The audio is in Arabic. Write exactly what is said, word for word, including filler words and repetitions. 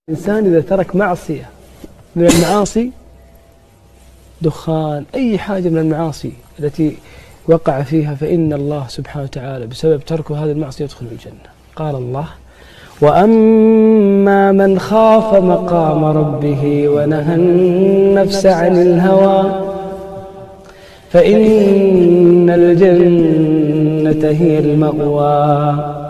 الإنسان إذا ترك معصية من المعاصي، دخان، أي حاجة من المعاصي التي وقع فيها، فإن الله سبحانه وتعالى بسبب تركه هذه المعصية يدخل الجنة. قال الله: وأما من خاف مقام ربه ونهى النفس عن الهوى فإن الجنة هي المأوى.